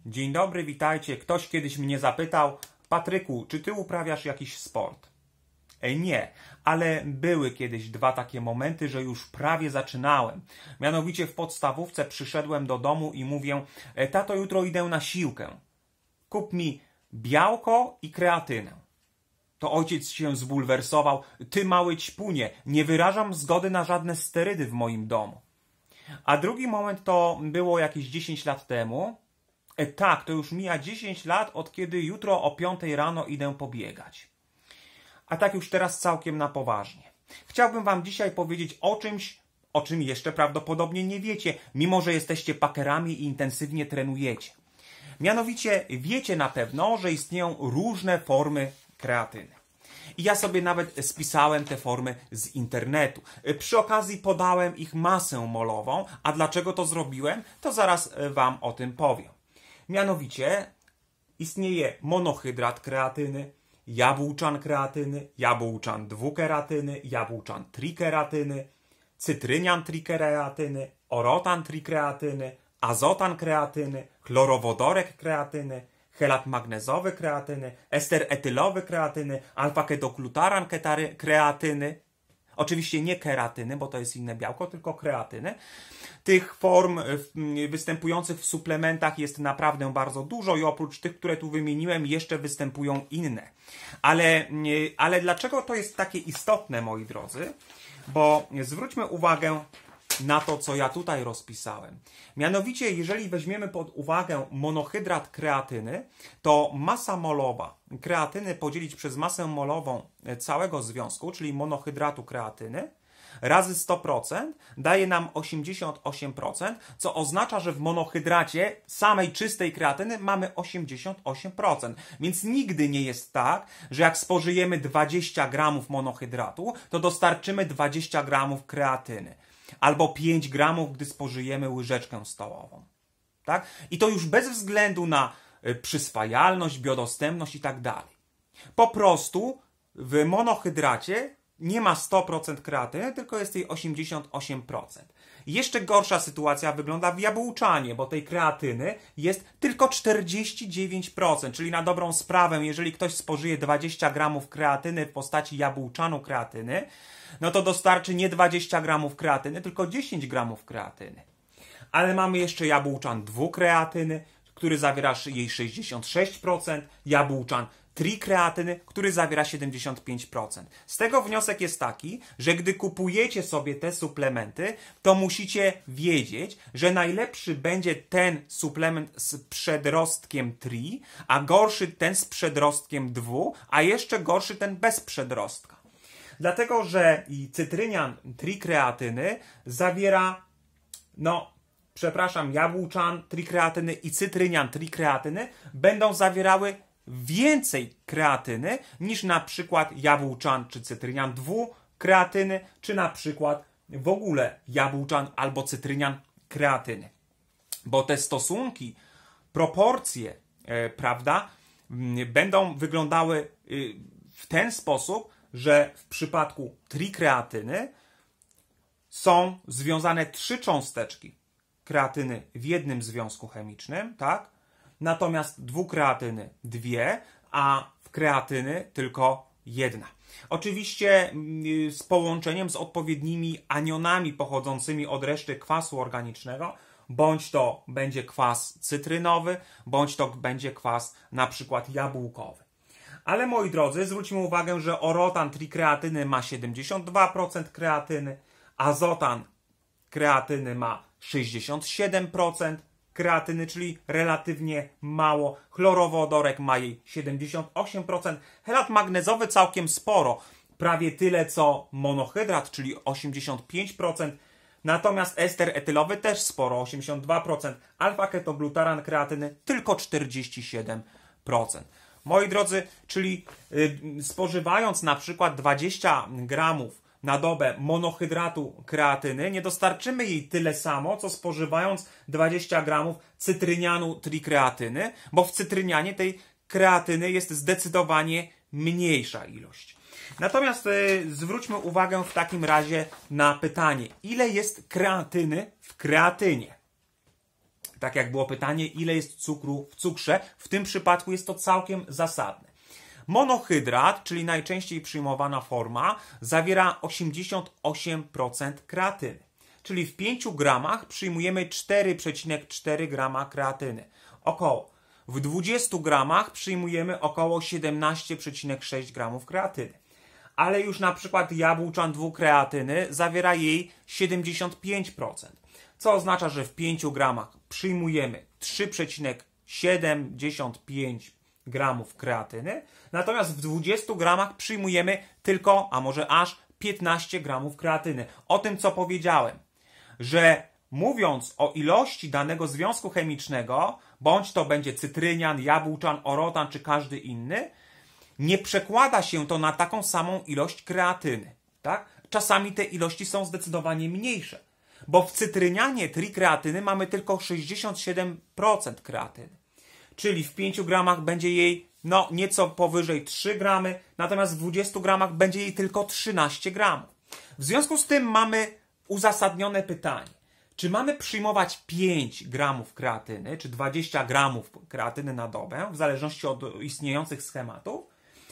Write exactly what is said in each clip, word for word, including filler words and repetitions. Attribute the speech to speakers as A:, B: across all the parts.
A: Dzień dobry, witajcie. Ktoś kiedyś mnie zapytał: Patryku, czy ty uprawiasz jakiś sport? E, nie, ale były kiedyś dwa takie momenty, że już prawie zaczynałem. Mianowicie w podstawówce przyszedłem do domu i mówię: e, tato, jutro idę na siłkę. Kup mi białko i kreatynę. To ojciec się zbulwersował: ty mały ćpunie, nie wyrażam zgody na żadne sterydy w moim domu. A drugi moment to było jakieś dziesięć lat temu. E, tak, to już mija dziesięć lat, od kiedy jutro o piątej rano idę pobiegać. A tak już teraz całkiem na poważnie. Chciałbym wam dzisiaj powiedzieć o czymś, o czym jeszcze prawdopodobnie nie wiecie, mimo że jesteście pakerami i intensywnie trenujecie. Mianowicie wiecie na pewno, że istnieją różne formy kreatyny. I ja sobie nawet spisałem te formy z internetu. Przy okazji podałem ich masę molową, a dlaczego to zrobiłem, to zaraz wam o tym powiem. Mianowicie istnieje monohydrat kreatyny, jabłczan kreatyny, jabłczan dwukeratyny, jabłczan trikeratyny, cytrynian trikreatyny, orotan trikreatyny, azotan kreatyny, chlorowodorek kreatyny, chelat magnezowy kreatyny, ester etylowy kreatyny, alfa-ketoglutaran kreatyny. Oczywiście nie keratyny, bo to jest inne białko, tylko kreatyny. Tych form występujących w suplementach jest naprawdę bardzo dużo i oprócz tych, które tu wymieniłem, jeszcze występują inne. Ale, ale dlaczego to jest takie istotne, moi drodzy? Bo zwróćmy uwagę na to, co ja tutaj rozpisałem. Mianowicie, jeżeli weźmiemy pod uwagę monohydrat kreatyny, to masa molowa kreatyny podzielić przez masę molową całego związku, czyli monohydratu kreatyny, razy sto procent daje nam osiemdziesiąt osiem procent, co oznacza, że w monohydracie samej czystej kreatyny mamy osiemdziesiąt osiem procent. Więc nigdy nie jest tak, że jak spożyjemy dwadzieścia gramów monohydratu, to dostarczymy dwadzieścia gramów kreatyny. Albo pięć gramów, gdy spożyjemy łyżeczkę stołową. Tak? I to już bez względu na przyswajalność, biodostępność i tak dalej. Po prostu w monohydracie nie ma sto procent kreatyny, tylko jest jej osiemdziesiąt osiem procent. Jeszcze gorsza sytuacja wygląda w jabłczanie, bo tej kreatyny jest tylko czterdzieści dziewięć procent, czyli na dobrą sprawę, jeżeli ktoś spożyje dwadzieścia gramów kreatyny w postaci jabłczanu kreatyny, no to dostarczy nie dwadzieścia gramów kreatyny, tylko dziesięć gramów kreatyny. Ale mamy jeszcze jabłczan dwukreatyny, który zawiera jej sześćdziesiąt sześć procent, jabłczan trikreatyny, który zawiera siedemdziesiąt pięć procent. Z tego wniosek jest taki, że gdy kupujecie sobie te suplementy, to musicie wiedzieć, że najlepszy będzie ten suplement z przedrostkiem tri, a gorszy ten z przedrostkiem dwu, a jeszcze gorszy ten bez przedrostka. Dlatego, że i cytrynian trikreatyny zawiera, no, przepraszam, jabłczan trikreatyny i cytrynian trikreatyny będą zawierały więcej kreatyny niż na przykład jabłczan czy cytrynian dwukreatyny, czy na przykład w ogóle jabłczan albo cytrynian kreatyny. Bo te stosunki, proporcje, e, prawda, będą wyglądały y, w ten sposób, że w przypadku trikreatyny są związane trzy cząsteczki kreatyny w jednym związku chemicznym, tak? Natomiast dwukreatyny dwie, a w kreatyny tylko jedna. Oczywiście z połączeniem z odpowiednimi anionami pochodzącymi od reszty kwasu organicznego, bądź to będzie kwas cytrynowy, bądź to będzie kwas na przykład jabłkowy. Ale moi drodzy, zwróćmy uwagę, że orotan trikreatyny ma siedemdziesiąt dwa procent kreatyny, azotan kreatyny ma sześćdziesiąt siedem procent kreatyny, czyli relatywnie mało. Chlorowodorek ma jej siedemdziesiąt osiem procent. Chelat magnezowy całkiem sporo, prawie tyle co monohydrat, czyli osiemdziesiąt pięć procent. Natomiast ester etylowy też sporo, osiemdziesiąt dwa procent. Alfa-ketoglutaran kreatyny tylko czterdzieści siedem procent. Moi drodzy, czyli yy, spożywając na przykład dwadzieścia gramów na dobę monohydratu kreatyny, nie dostarczymy jej tyle samo, co spożywając dwadzieścia gramów cytrynianu trikreatyny, bo w cytrynianie tej kreatyny jest zdecydowanie mniejsza ilość. Natomiast yy, zwróćmy uwagę w takim razie na pytanie, ile jest kreatyny w kreatynie? Tak jak było pytanie, ile jest cukru w cukrze, w tym przypadku jest to całkiem zasadne. Monohydrat, czyli najczęściej przyjmowana forma, zawiera osiemdziesiąt osiem procent kreatyny. Czyli w pięciu gramach przyjmujemy cztery przecinek cztery grama kreatyny. Około. W dwudziestu gramach przyjmujemy około siedemnaście przecinek sześć gramów kreatyny. Ale już na przykład jabłczan dwukreatyny zawiera jej siedemdziesiąt pięć procent. Co oznacza, że w pięciu gramach przyjmujemy trzy przecinek siedemdziesiąt pięć gramów kreatyny, natomiast w dwudziestu gramach przyjmujemy tylko, a może aż piętnaście gramów kreatyny. O tym, co powiedziałem, że mówiąc o ilości danego związku chemicznego, bądź to będzie cytrynian, jabłczan, orotan czy każdy inny, nie przekłada się to na taką samą ilość kreatyny. Tak? Czasami te ilości są zdecydowanie mniejsze, bo w cytrynianie trikreatyny mamy tylko sześćdziesiąt siedem procent kreatyny. Czyli w pięciu gramach będzie jej no, nieco powyżej trzy gramy, natomiast w dwudziestu gramach będzie jej tylko trzynaście gramów. W związku z tym mamy uzasadnione pytanie. Czy mamy przyjmować pięć gramów kreatyny, czy dwadzieścia gramów kreatyny na dobę, w zależności od istniejących schematów,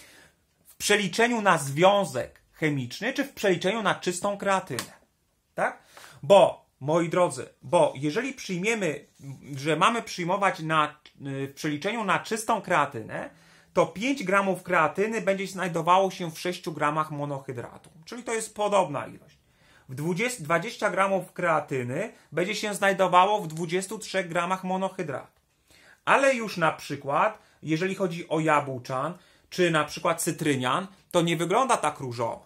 A: w przeliczeniu na związek chemiczny, czy w przeliczeniu na czystą kreatynę? Tak? Bo, moi drodzy, bo jeżeli przyjmiemy, że mamy przyjmować na, w przeliczeniu na czystą kreatynę, to pięć gramów kreatyny będzie znajdowało się w sześciu gramach monohydratu. Czyli to jest podobna ilość. W dwadzieścia gramów kreatyny będzie się znajdowało w dwudziestu trzech gramach monohydratu. Ale już na przykład, jeżeli chodzi o jabłczan, czy na przykład cytrynian, to nie wygląda tak różowo.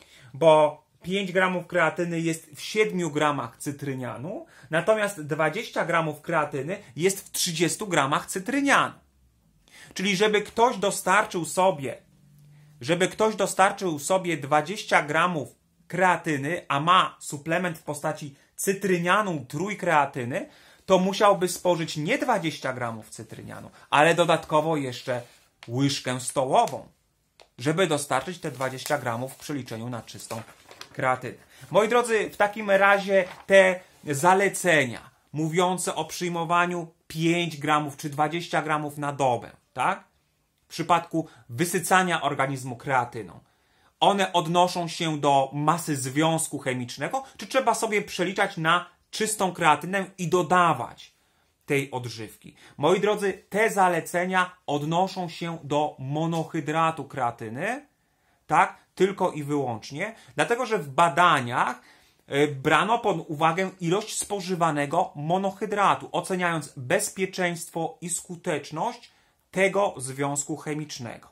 A: Bo pięć gramów kreatyny jest w siedmiu gramach cytrynianu, natomiast dwadzieścia gramów kreatyny jest w trzydziestu gramach cytrynianu. Czyli żeby ktoś dostarczył sobie, żeby ktoś dostarczył sobie dwadzieścia gramów kreatyny, a ma suplement w postaci cytrynianu trójkreatyny, to musiałby spożyć nie dwadzieścia gramów cytrynianu, ale dodatkowo jeszcze łyżkę stołową, żeby dostarczyć te dwadzieścia gramów w przeliczeniu na czystą kreatynę. Moi drodzy, w takim razie te zalecenia mówiące o przyjmowaniu pięć gramów czy dwadzieścia gramów na dobę, tak? W przypadku wysycania organizmu kreatyną, one odnoszą się do masy związku chemicznego, czy trzeba sobie przeliczać na czystą kreatynę i dodawać tej odżywki? Moi drodzy, te zalecenia odnoszą się do monohydratu kreatyny, tak? Tylko i wyłącznie, dlatego że w badaniach brano pod uwagę ilość spożywanego monohydratu, oceniając bezpieczeństwo i skuteczność tego związku chemicznego.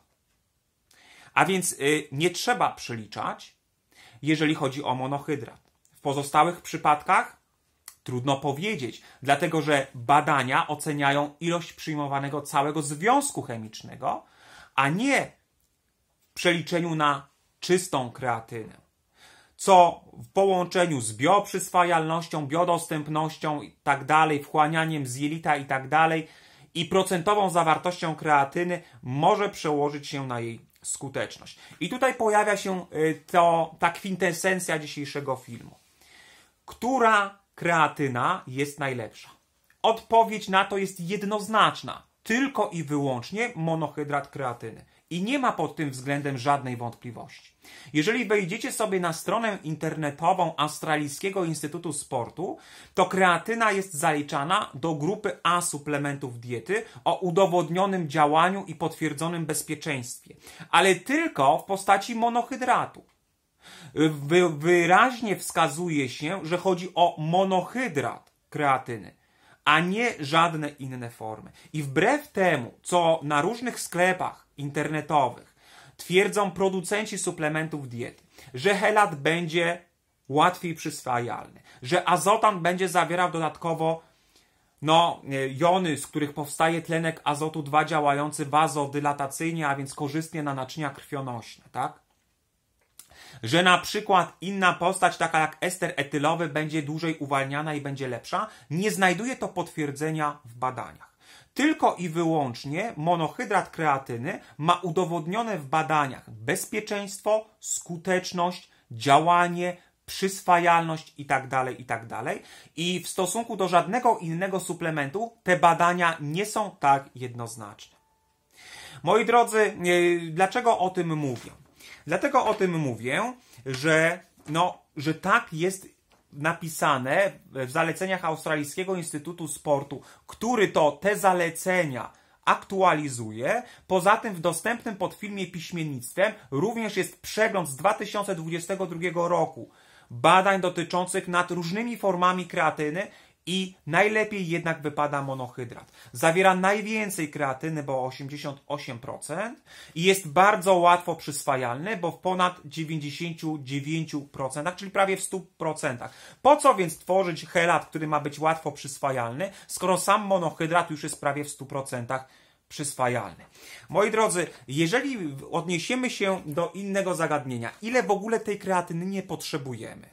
A: A więc y, nie trzeba przeliczać, jeżeli chodzi o monohydrat. W pozostałych przypadkach trudno powiedzieć, dlatego że badania oceniają ilość przyjmowanego całego związku chemicznego, a nie w przeliczeniu na czystą kreatynę. Co w połączeniu z bioprzyswajalnością, biodostępnością i tak dalej, wchłanianiem z jelita i tak dalej i procentową zawartością kreatyny może przełożyć się na jej skuteczność. I tutaj pojawia się to, ta kwintesencja dzisiejszego filmu. Która kreatyna jest najlepsza? Odpowiedź na to jest jednoznaczna. Tylko i wyłącznie monohydrat kreatyny. I nie ma pod tym względem żadnej wątpliwości. Jeżeli wejdziecie sobie na stronę internetową Australijskiego Instytutu Sportu, to kreatyna jest zaliczana do grupy A suplementów diety o udowodnionym działaniu i potwierdzonym bezpieczeństwie, ale tylko w postaci monohydratu. Wy, wyraźnie wskazuje się, że chodzi o monohydrat kreatyny, a nie żadne inne formy. I wbrew temu, co na różnych sklepach internetowych twierdzą producenci suplementów diety, że chelat będzie łatwiej przyswajalny, że azotan będzie zawierał dodatkowo no, jony, z których powstaje tlenek azotu dwa działający wazodylatacyjnie, a więc korzystnie na naczynia krwionośne, tak? Że na przykład inna postać, taka jak ester etylowy, będzie dłużej uwalniana i będzie lepsza, nie znajduje to potwierdzenia w badaniach. Tylko i wyłącznie monohydrat kreatyny ma udowodnione w badaniach bezpieczeństwo, skuteczność, działanie, przyswajalność i tak dalej, i tak dalej. I w stosunku do żadnego innego suplementu te badania nie są tak jednoznaczne. Moi drodzy, dlaczego o tym mówię? Dlatego o tym mówię, że, no, że tak jest napisane w zaleceniach Australijskiego Instytutu Sportu, który to te zalecenia aktualizuje. Poza tym w dostępnym pod filmie piśmiennictwem również jest przegląd z dwa tysiące dwudziestego drugiego roku badań dotyczących nad różnymi formami kreatyny i najlepiej jednak wypada monohydrat. Zawiera najwięcej kreatyny, bo osiemdziesiąt osiem procent i jest bardzo łatwo przyswajalny, bo w ponad dziewięćdziesięciu dziewięciu procentach, czyli prawie w stu procentach. Po co więc tworzyć chelat, który ma być łatwo przyswajalny, skoro sam monohydrat już jest prawie w stu procentach przyswajalny. Moi drodzy, jeżeli odniesiemy się do innego zagadnienia, ile w ogóle tej kreatyny nie potrzebujemy,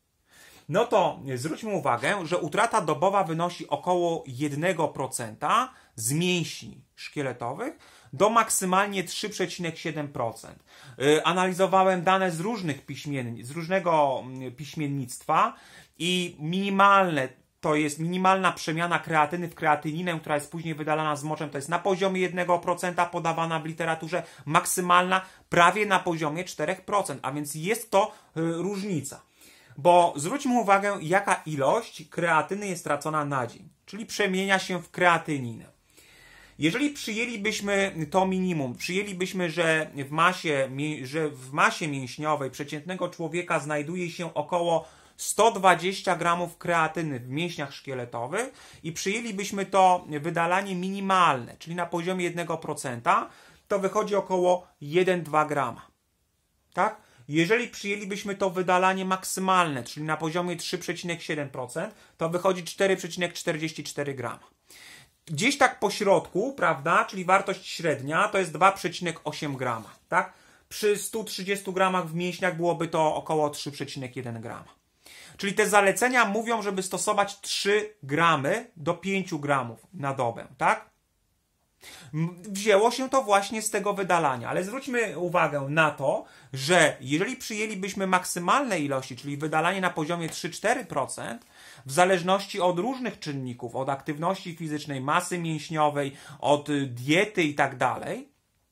A: no to zwróćmy uwagę, że utrata dobowa wynosi około jednego procenta z mięśni szkieletowych do maksymalnie trzy przecinek siedem procent. Analizowałem dane z różnych piśmien, z różnego piśmiennictwa i minimalne to jest minimalna przemiana kreatyny w kreatyninę, która jest później wydalana z moczem, to jest na poziomie jednego procenta podawana w literaturze, maksymalna prawie na poziomie czterech procent, a więc jest to y, różnica. Bo zwróćmy uwagę, jaka ilość kreatyny jest tracona na dzień, czyli przemienia się w kreatyninę. Jeżeli przyjęlibyśmy to minimum, przyjęlibyśmy, że w masie, że w masie mięśniowej przeciętnego człowieka znajduje się około sto dwadzieścia gramów kreatyny w mięśniach szkieletowych i przyjęlibyśmy to wydalanie minimalne, czyli na poziomie jednego procenta, to wychodzi około jeden do dwóch grama. Tak? Jeżeli przyjęlibyśmy to wydalanie maksymalne, czyli na poziomie trzy przecinek siedem procent, to wychodzi cztery przecinek czterdzieści cztery grama. Gdzieś tak po środku, prawda, czyli wartość średnia to jest dwa przecinek osiem grama. Tak? Przy stu trzydziestu gramach w mięśniach byłoby to około trzy przecinek jeden grama. Czyli te zalecenia mówią, żeby stosować trzy gramy do pięciu gramów na dobę, tak? Wzięło się to właśnie z tego wydalania, ale zwróćmy uwagę na to, że jeżeli przyjęlibyśmy maksymalne ilości, czyli wydalanie na poziomie trzy do czterech procent, w zależności od różnych czynników, od aktywności fizycznej, masy mięśniowej, od diety i tak dalej,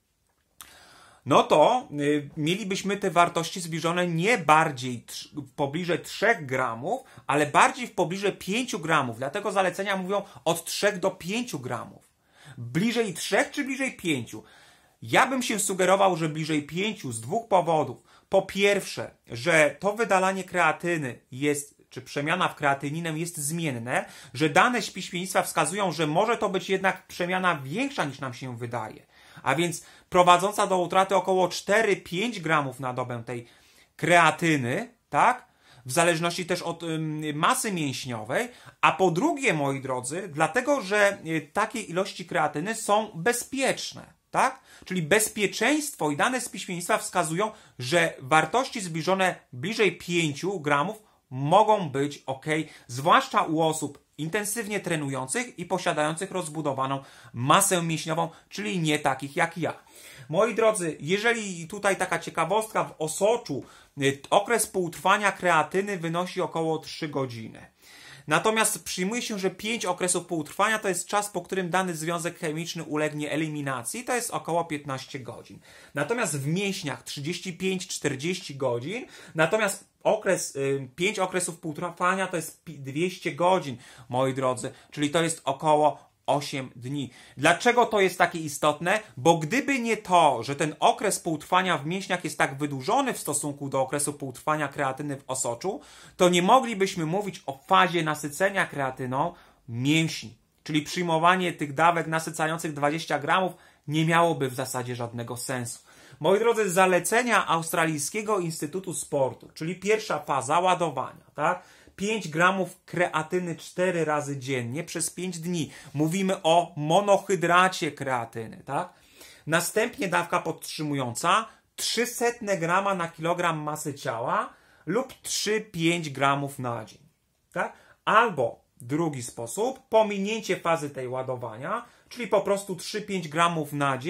A: no to y, mielibyśmy te wartości zbliżone nie bardziej w pobliże trzech gramów, ale bardziej w pobliże pięciu gramów. Dlatego zalecenia mówią od trzech do pięciu gramów. Bliżej trzech czy bliżej pięciu? Ja bym się sugerował, że bliżej pięciu z dwóch powodów. Po pierwsze, że to wydalanie kreatyny jest, czy przemiana w kreatyninę jest zmienne, że dane z piśmiennictwa wskazują, że może to być jednak przemiana większa niż nam się wydaje. A więc prowadząca do utraty około cztery do pięciu gramów na dobę tej kreatyny, tak? W zależności też od ym, masy mięśniowej. A po drugie, moi drodzy, dlatego, że y, takie ilości kreatyny są bezpieczne, tak? Czyli bezpieczeństwo i dane z piśmiennictwa wskazują, że wartości zbliżone bliżej pięciu gramów mogą być ok, zwłaszcza u osób intensywnie trenujących i posiadających rozbudowaną masę mięśniową, czyli nie takich jak ja. Moi drodzy, jeżeli tutaj taka ciekawostka, w osoczu okres półtrwania kreatyny wynosi około trzy godziny. Natomiast przyjmuje się, że pięć okresów półtrwania to jest czas, po którym dany związek chemiczny ulegnie eliminacji, to jest około piętnaście godzin. Natomiast w mięśniach trzydzieści pięć do czterdziestu godzin, natomiast okres, pięć okresów półtrwania to jest dwieście godzin, moi drodzy, czyli to jest około osiem dni. Dlaczego to jest takie istotne? Bo gdyby nie to, że ten okres półtrwania w mięśniach jest tak wydłużony w stosunku do okresu półtrwania kreatyny w osoczu, to nie moglibyśmy mówić o fazie nasycenia kreatyną mięśni. Czyli przyjmowanie tych dawek nasycających dwadzieścia gramów nie miałoby w zasadzie żadnego sensu. Moi drodzy, zalecenia Australijskiego Instytutu Sportu, czyli pierwsza faza ładowania, tak? pięć gramów kreatyny cztery razy dziennie przez pięć dni. Mówimy o monohydracie kreatyny, tak? Następnie dawka podtrzymująca trzysta grama na kilogram masy ciała lub trzy do pięciu gramów na dzień, tak? Albo drugi sposób, pominięcie fazy tej ładowania, czyli po prostu trzy do pięciu gramów na dzień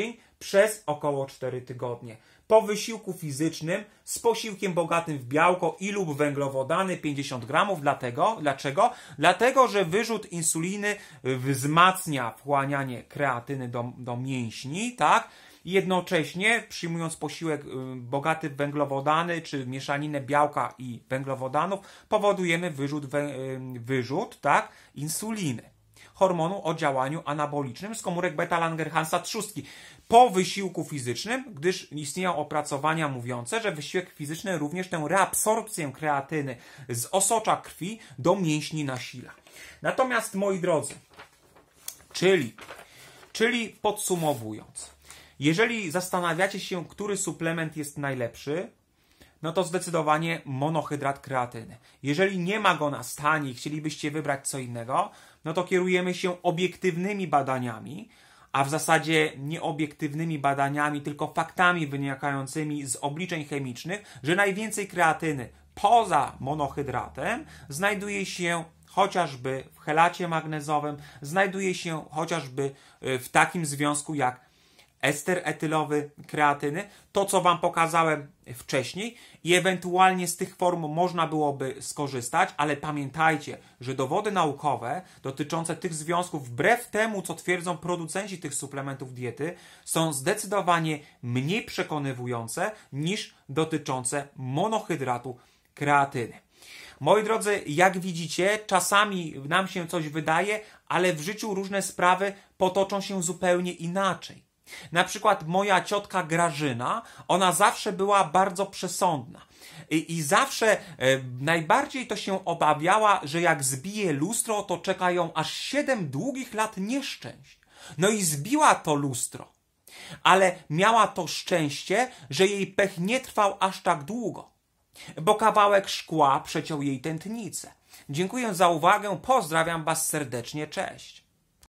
A: przez około cztery tygodnie. Po wysiłku fizycznym z posiłkiem bogatym w białko i lub węglowodany pięćdziesiąt gramów. Dlatego, dlaczego? Dlatego, że wyrzut insuliny wzmacnia wchłanianie kreatyny do, do mięśni, tak? Jednocześnie przyjmując posiłek bogaty w węglowodany czy mieszaninę białka i węglowodanów powodujemy wyrzut, wyrzut tak, insuliny, hormonu o działaniu anabolicznym z komórek beta-Langerhansa trzustki po wysiłku fizycznym, gdyż istnieją opracowania mówiące, że wysiłek fizyczny również tę reabsorpcję kreatyny z osocza krwi do mięśni nasila. Natomiast moi drodzy, czyli, czyli podsumowując, jeżeli zastanawiacie się, który suplement jest najlepszy, no to zdecydowanie monohydrat kreatyny. Jeżeli nie ma go na stanie i chcielibyście wybrać co innego, no to kierujemy się obiektywnymi badaniami, a w zasadzie nie obiektywnymi badaniami, tylko faktami wynikającymi z obliczeń chemicznych, że najwięcej kreatyny poza monohydratem znajduje się chociażby w chelacie magnezowym, znajduje się chociażby w takim związku jak ester etylowy kreatyny, to co Wam pokazałem wcześniej i ewentualnie z tych form można byłoby skorzystać, ale pamiętajcie, że dowody naukowe dotyczące tych związków, wbrew temu co twierdzą producenci tych suplementów diety, są zdecydowanie mniej przekonywujące niż dotyczące monohydratu kreatyny. Moi drodzy, jak widzicie, czasami nam się coś wydaje, ale w życiu różne sprawy potoczą się zupełnie inaczej. Na przykład moja ciotka Grażyna, ona zawsze była bardzo przesądna i, i zawsze e, najbardziej to się obawiała, że jak zbije lustro, to czeka ją aż siedem długich lat nieszczęść. No i zbiła to lustro, ale miała to szczęście, że jej pech nie trwał aż tak długo, bo kawałek szkła przeciął jej tętnicę. Dziękuję za uwagę, pozdrawiam Was serdecznie, cześć.